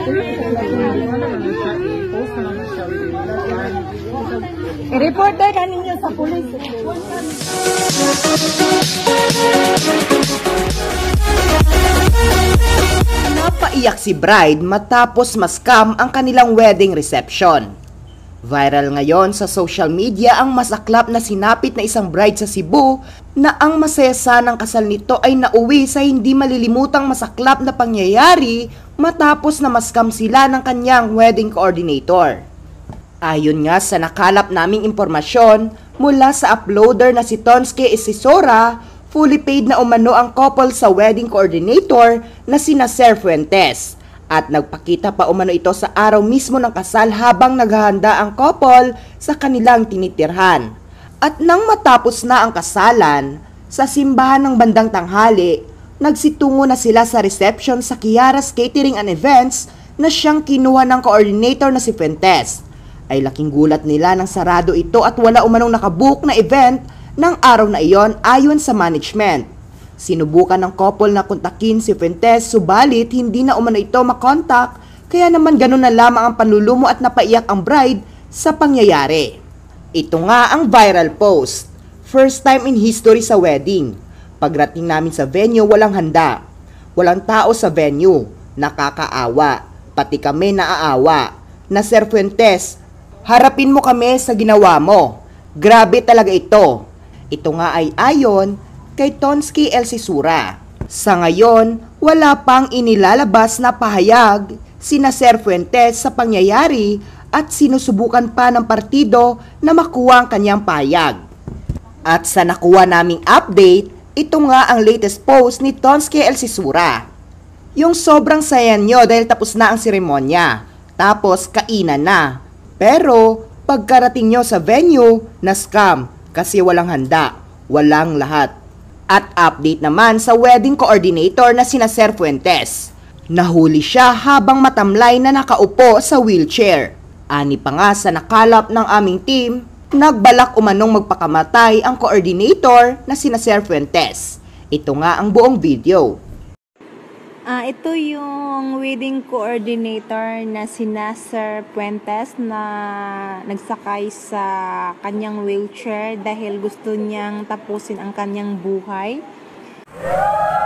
I-report tayo kaninyo sa pulis. Napaiyak si bride matapos ma-scam ang kanilang wedding reception. Viral ngayon sa social media ang masaklap na sinapit na isang bride sa Cebu na ang masaya sanang kasal nito ay nauwi sa hindi malilimutang masaklap na pangyayari matapos na ma-scam sila ng kanyang wedding coordinator. Ayon nga sa nakalap naming impormasyon mula sa uploader na si Tonske Esisora, fully paid na umano ang couple sa wedding coordinator na sina Sir Fuentes. At nagpakita pa umano ito sa araw mismo ng kasal habang naghahanda ang couple sa kanilang tinitirhan. At nang matapos na ang kasalan, sa simbahan ng bandang tanghali, nagsitungo na sila sa reception sa Kiara's Catering and Events na siyang kinuha ng coordinator na si Fuentes. Ay laking gulat nila nang sarado ito at wala umanong nakabook na event ng araw na iyon ayon sa management. Sinubukan ng couple na kontakin si Fuentes subalit hindi na umano ito makontak kaya naman ganun na lamang ang panlulumo at napaiyak ang bride sa pangyayari. Ito nga ang viral post. First time in history sa wedding. Pagdating namin sa venue walang handa. Walang tao sa venue. Nakakaawa. Pati kami naaawa. Na Sir Fuentes, harapin mo kami sa ginawa mo. Grabe talaga ito. Ito nga ay ayon kay Tonske Esisora. Sa ngayon, wala pang inilalabas na pahayag sina Sir Fuentes sa pangyayari at sinusubukan pa ng partido na makuha ang kanyang pahayag. At sa nakuha naming update, ito nga ang latest post ni Tonske Esisora. Yung sobrang saya nyo dahil tapos na ang seremonya, tapos kainan na. Pero pagkarating nyo sa venue, na-scam kasi walang handa, walang lahat. At update naman sa wedding coordinator na sina Sir Fuentes. Nahuli siya habang matamlay na nakaupo sa wheelchair. Ani pa nga sa nakalap ng aming team, nagbalak umanong magpakamatay ang coordinator na sina Sir Fuentes. Ito nga ang buong video. Ito yung wedding coordinator na sina Sir Fuentes na nagsakay sa kanyang wheelchair dahil gusto niyang tapusin ang kanyang buhay.